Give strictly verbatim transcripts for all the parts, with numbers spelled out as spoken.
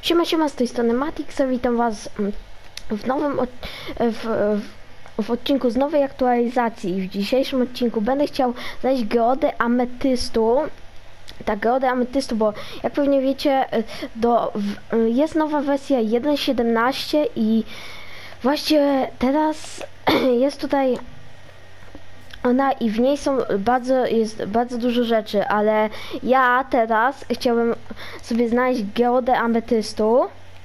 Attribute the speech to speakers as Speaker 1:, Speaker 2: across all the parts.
Speaker 1: Siema, siema, z tej strony Matix, witam was w nowym od, w, w, w odcinku z nowej aktualizacji. W dzisiejszym odcinku będę chciał znaleźć geodę ametystu. Tak, geodę ametystu, bo jak pewnie wiecie, do, w, jest nowa wersja jeden siedemnaście i właśnie teraz jest tutaj ona i w niej są bardzo, jest bardzo dużo rzeczy, ale ja teraz chciałbym sobie znaleźć geodę ametystu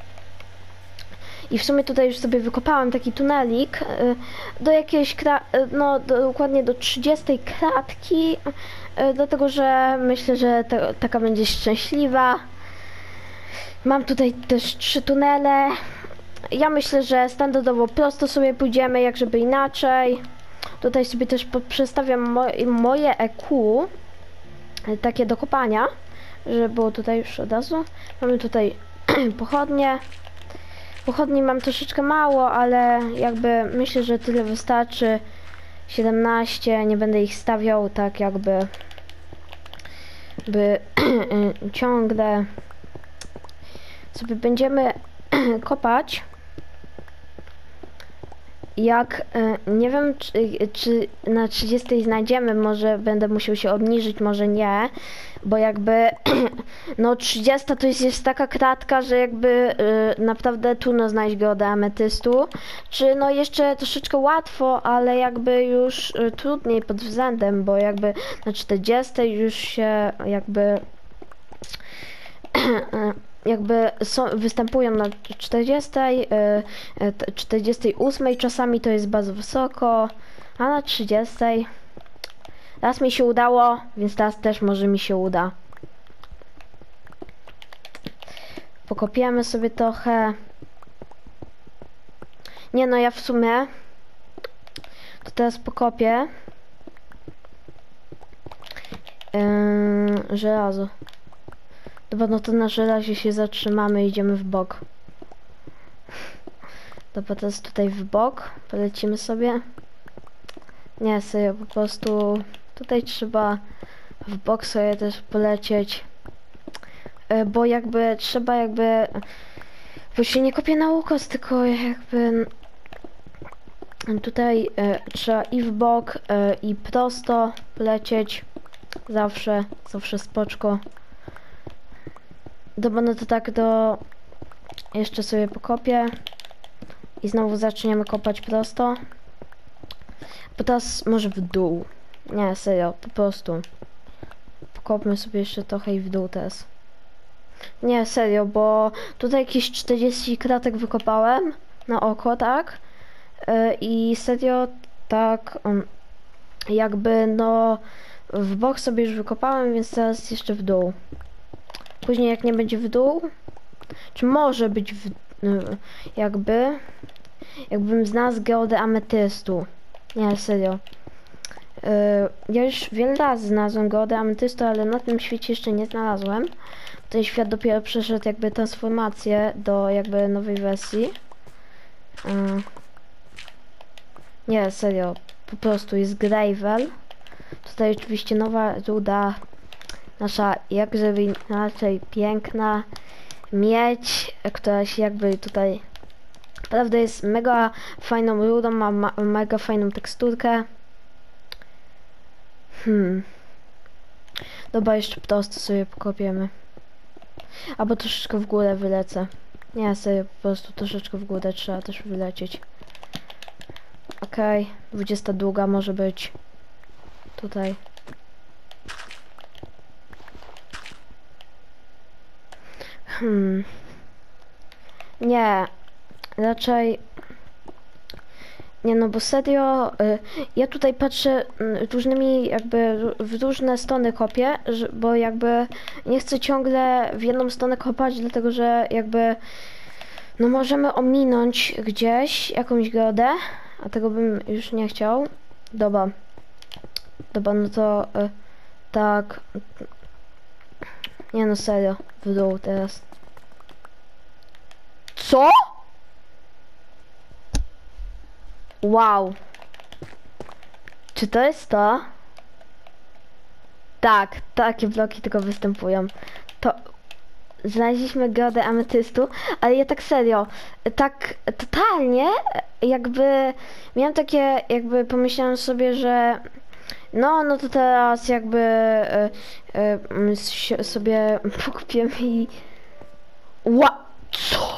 Speaker 1: i w sumie tutaj już sobie wykopałem taki tunelik do jakiejś, no dokładnie do trzydziestej kratki, dlatego że myślę, że ta, taka będzie szczęśliwa. Mam tutaj też trzy tunele. Ja myślę, że standardowo prosto sobie pójdziemy, jak żeby inaczej. Tutaj sobie też przestawiam mo moje E Q, takie do kopania, żeby było tutaj już od razu. Mamy tutaj pochodnie. Pochodni mam troszeczkę mało, ale jakby myślę, że tyle wystarczy. siedemnaście, nie będę ich stawiał tak jakby by ciągle sobie będziemy kopać. Jak nie wiem, czy, czy na trzydziestej znajdziemy, może będę musiał się obniżyć, może nie, bo jakby no trzydziesta to jest, jest taka kratka, że jakby y, naprawdę trudno znaleźć geodę ametystu, czy no jeszcze troszeczkę łatwo, ale jakby już y, trudniej pod względem, bo jakby na czterdziestej już się jakby jakby są, występują na czterdziestej, czterdziestej ósmej czasami to jest bardzo wysoko, a na trzydziestej raz mi się udało, więc teraz też może mi się uda. Pokopiemy sobie trochę. Nie no, ja w sumie to teraz pokopię yy, żelazo. Dobra, no to na żelazie się zatrzymamy i idziemy w bok. Dobra, teraz tutaj w bok polecimy sobie. Nie, serio, po prostu tutaj trzeba w bok sobie też polecieć. Bo jakby trzeba jakby... Bo się nie kopie na ukos, tylko jakby... Tutaj e, trzeba i w bok, e, i prosto polecieć. Zawsze, zawsze spoczko. Dobra, no to tak do... Jeszcze sobie pokopię. I znowu zaczniemy kopać prosto. Bo teraz może w dół. Nie, serio, po prostu. Pokopmy sobie jeszcze trochę i w dół teraz. Nie, serio, bo tutaj jakieś czterdzieści kratek wykopałem na oko, tak? Yy, I serio, tak um, jakby no w bok sobie już wykopałem, więc teraz jeszcze w dół. Później jak nie będzie w dół, czy może być w, yy, jakby jakbym znalazł geodę ametystu. Nie, serio. Yy, ja już wiele razy znalazłem geodę ametystu, ale na tym świecie jeszcze nie znalazłem. Ten świat dopiero przeszedł jakby transformację do jakby nowej wersji. Yy. Nie, serio. Po prostu jest gravel. Tutaj oczywiście nowa ruda. Nasza, jak żeby inaczej, piękna miedź, która się jakby tutaj naprawdę jest mega fajną rudą, ma, ma mega fajną teksturkę. Hmm. Dobra, jeszcze prosto sobie pokopiemy. Albo troszeczkę w górę wylecę. Nie, serio, po prostu troszeczkę w górę trzeba też wylecieć. Okej, okay. dwudziesta druga może być tutaj. Hmm. Nie, raczej nie, no bo serio, y, ja tutaj patrzę y, różnymi jakby w różne strony kopię, że, bo jakby nie chcę ciągle w jedną stronę kopać, dlatego że jakby no możemy ominąć gdzieś jakąś geodę, a tego bym już nie chciał. Dobra, dobra, no to y, tak, nie no serio, w dół teraz. Co? Wow. Czy to jest to? Tak, takie bloki tylko występują. To znaleźliśmy geodę ametystu, ale ja tak serio, tak totalnie jakby miałem takie, jakby pomyślałem sobie, że no, no to teraz jakby e, e, si- sobie pokupię i... Ła... Co?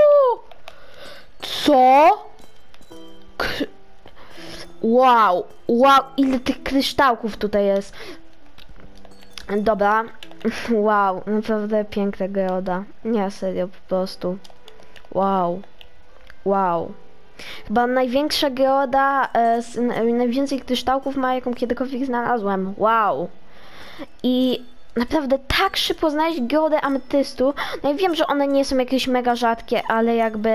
Speaker 1: Co? K wow, wow, ile tych kryształków tutaj jest. Dobra, wow, naprawdę piękna geoda. Nie, serio, po prostu. Wow, wow. Chyba największa geoda, e, z, n, najwięcej kryształków ma, jaką kiedykolwiek znalazłem. Wow. I naprawdę tak szybko znaleźć geodę ametystu. No i wiem, że one nie są jakieś mega rzadkie, ale jakby...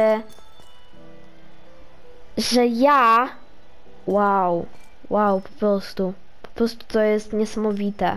Speaker 1: Że ja... Wow. Wow, po prostu. Po prostu to jest niesamowite.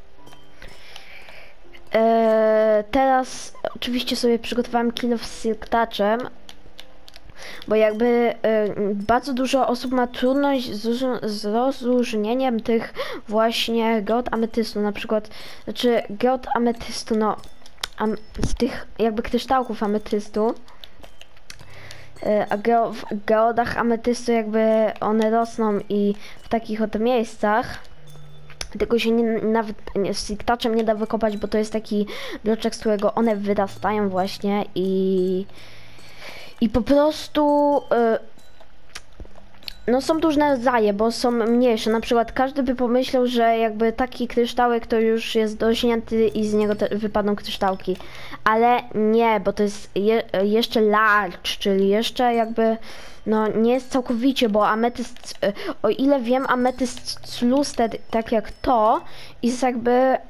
Speaker 1: Eee, teraz oczywiście sobie przygotowałem kilo z silk touchem, bo jakby y, bardzo dużo osób ma trudność z, z rozróżnieniem tych właśnie geod ametystu, na przykład, znaczy geod ametystu, no, am, z tych jakby kryształków ametystu, y, a geo, w geodach ametystu jakby one rosną i w takich oto miejscach, tylko się nie, nawet nie, z silk touchem nie da wykopać, bo to jest taki bloczek, z którego one wyrastają właśnie i I po prostu y, no są różne rodzaje, bo są mniejsze. Na przykład każdy by pomyślał, że jakby taki kryształek to już jest dorośnięty i z niego te, wypadną kryształki. Ale nie, bo to jest je, jeszcze large, czyli jeszcze jakby no nie jest całkowicie, bo ametyst, y, o ile wiem, ametyst tlusted, tak jak to, jest jakby y,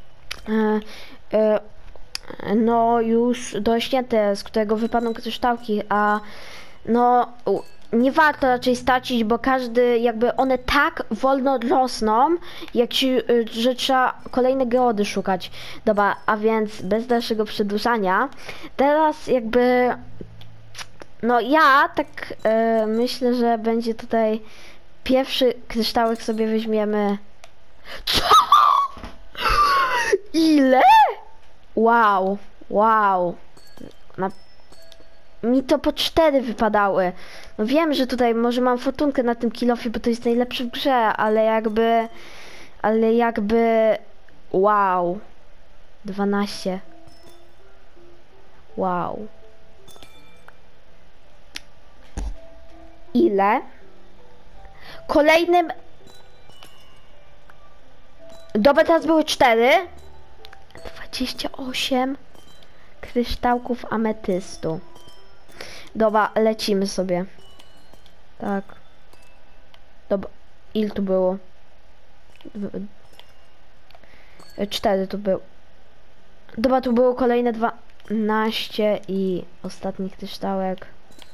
Speaker 1: y, no już dorośnięte, z którego wypadną kryształki, a no nie warto raczej stracić, bo każdy, jakby one tak wolno rosną, jak się, że trzeba kolejne geody szukać. Dobra, a więc bez dalszego przedłużania, teraz jakby no ja tak e, myślę, że będzie tutaj pierwszy kryształek sobie weźmiemy. Co? Ile? Wow, wow. Na... Mi to po cztery wypadały. No wiem, że tutaj może mam fortunkę na tym kilofie, bo to jest najlepsze w grze, ale jakby... Ale jakby... Wow. dwanaście. Wow. Ile? Kolejnym... Dobra, teraz były cztery. dwadzieścia osiem kryształków ametystu. Dobra, lecimy sobie. Tak. Dobra, ile tu było? cztery tu było. Dobra, tu było kolejne dwanaście i ostatni kryształek.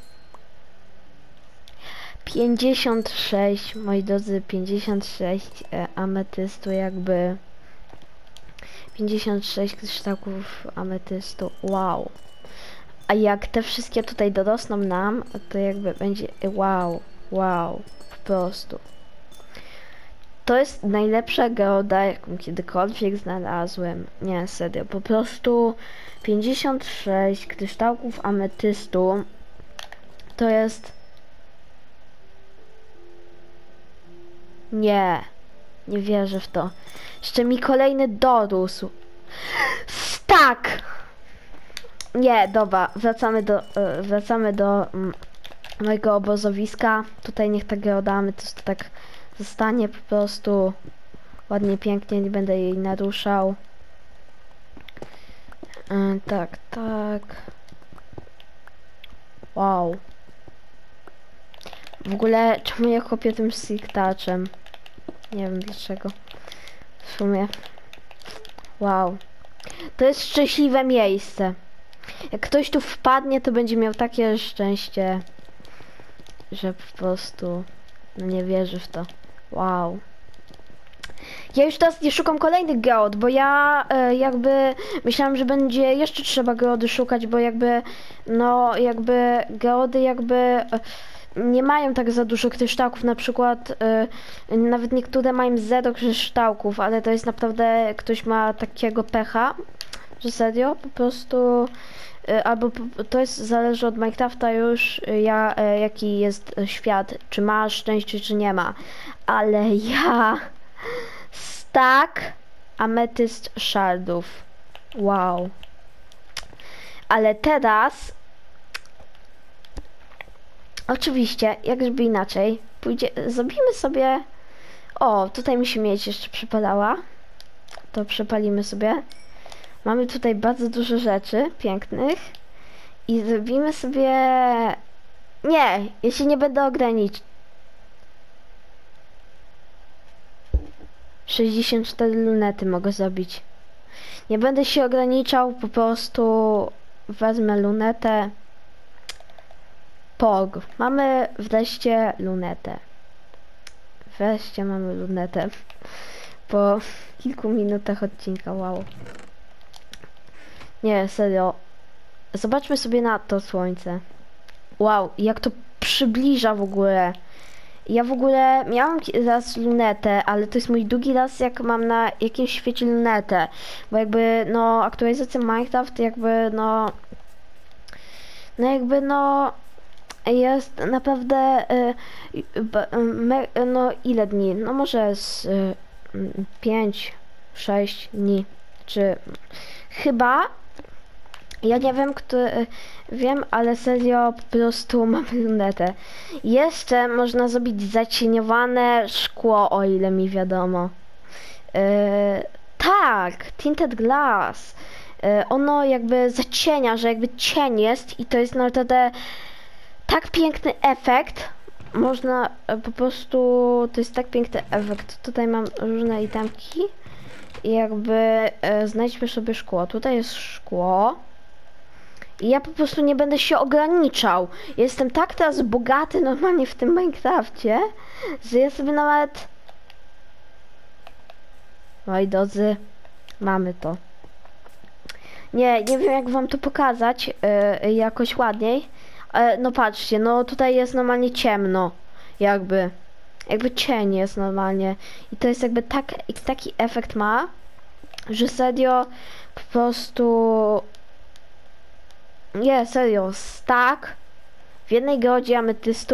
Speaker 1: pięćdziesiąt sześć, moi drodzy, pięćdziesiąt sześć e, ametystu jakby. pięćdziesiąt sześć kryształków ametystu, wow. A jak te wszystkie tutaj dorosną nam, to jakby będzie wow, wow, po prostu. To jest najlepsza geoda, jaką kiedykolwiek znalazłem. Nie, serio, po prostu pięćdziesiąt sześć kryształków ametystu to jest... Nie, nie wierzę w to. Jeszcze mi kolejny dorósł. Tak! Nie, dobra, wracamy do, yy, wracamy do mm, mojego obozowiska. Tutaj niech ta geoda ametystu tak zostanie po prostu ładnie, pięknie, nie będę jej naruszał. Yy, tak, tak. Wow. W ogóle, czemu ja kopię tym silk touchem? Nie wiem dlaczego. W sumie. Wow. To jest szczęśliwe miejsce. Jak ktoś tu wpadnie, to będzie miał takie szczęście, że po prostu no nie wierzy w to. Wow. Ja już teraz nie szukam kolejnych geod, bo ja e, jakby myślałam, że będzie jeszcze trzeba geody szukać, bo jakby no jakby geody jakby e, nie mają tak za dużo kryształków, na przykład y, nawet niektóre mają zero kryształków, ale to jest naprawdę, ktoś ma takiego pecha, Że serio, po prostu y, albo po- to jest zależy od Minecrafta już y, ja, y, jaki jest y, świat, czy ma szczęście, czy nie ma. Ale ja stack ametyst shardów. Wow. Ale teraz oczywiście, jak żeby inaczej, pójdzie, zrobimy sobie. O, tutaj mi się miedź jeszcze przypalała. To przepalimy sobie. Mamy tutaj bardzo dużo rzeczy pięknych. I zrobimy sobie... Nie, ja się nie będę ograniczyć. sześćdziesiąt cztery lunety mogę zrobić. Nie będę się ograniczał, po prostu wezmę lunetę. Pog. Mamy wreszcie lunetę. Wreszcie mamy lunetę. Po kilku minutach odcinka, wow. Nie, serio. Zobaczmy sobie na to słońce. Wow, jak to przybliża w ogóle. Ja w ogóle miałam raz lunetę, ale to jest mój drugi raz, jak mam na jakimś świecie lunetę. Bo jakby, no, aktualizacja Minecraft jakby, no... No jakby, no... Jest naprawdę... Y, y, me, no, ile dni? No może z y, pięć, sześć dni. Czy... Chyba... Ja nie wiem, kto... Wiem, ale serio po prostu mam lunetę. Jeszcze można zrobić zacieniowane szkło, o ile mi wiadomo. Yy, tak, tinted glass. Yy, ono jakby zacienia, że jakby cień jest i to jest naprawdę tak piękny efekt. Można e, po prostu... To jest tak piękny efekt. Tutaj mam różne itemki. I jakby e, znajdźmy sobie szkło. Tutaj jest szkło. I ja po prostu nie będę się ograniczał. Jestem tak teraz bogaty normalnie w tym Minecrafcie, że ja sobie nawet... Moi drodzy, mamy to. Nie, nie wiem jak wam to pokazać yy, jakoś ładniej. Ale no patrzcie, no tutaj jest normalnie ciemno. Jakby. Jakby cień jest normalnie. I to jest jakby tak, taki efekt ma, że serio po prostu... Nie, serio, stack w jednej geodzie ametystu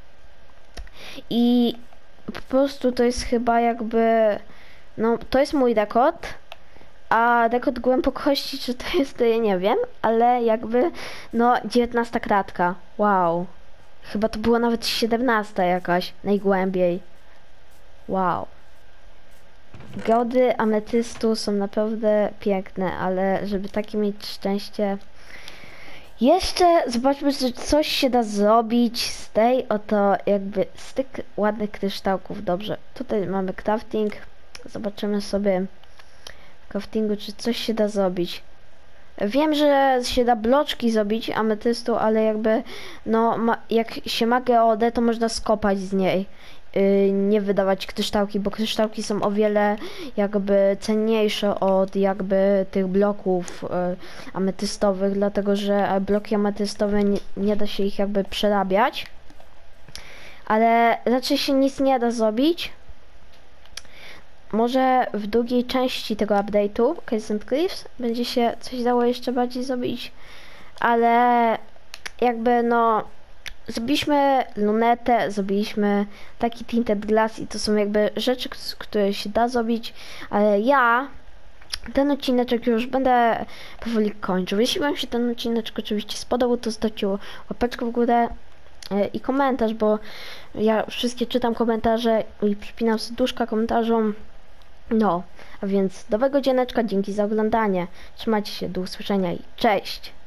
Speaker 1: i po prostu to jest chyba jakby, no to jest mój rekord, a rekord głębokości, czy to jest, to ja nie wiem, ale jakby, no dziewiętnasta kratka, wow, chyba to było nawet siedemnasta jakaś, najgłębiej, wow. Geody ametystu są naprawdę piękne, ale żeby takie mieć szczęście... Jeszcze zobaczmy, czy coś się da zrobić z tej oto jakby z tych ładnych kryształków. Dobrze, tutaj mamy crafting. Zobaczymy sobie w craftingu, czy coś się da zrobić. Wiem, że się da bloczki zrobić ametystu, ale jakby no ma, jak się ma geodę, to można skopać z niej. Yy, nie wydawać kryształki, bo kryształki są o wiele jakby cenniejsze od jakby tych bloków yy, ametystowych, dlatego że bloki ametystowe nie, nie da się ich jakby przerabiać, ale raczej się nic nie da zrobić. Może w drugiej części tego update'u Caves and Cliffs będzie się coś dało jeszcze bardziej zrobić, ale jakby no zrobiliśmy lunetę, zrobiliśmy taki tinted glass i to są jakby rzeczy, które się da zrobić, ale ja ten odcineczek już będę powoli kończył. Jeśli wam się ten odcineczek oczywiście spodobał, to zostawcie łapeczkę w górę i komentarz, bo ja wszystkie czytam komentarze i przypinam serduszka komentarzom. No, a więc nowego dzieneczka, dzięki za oglądanie. Trzymajcie się, do usłyszenia i cześć!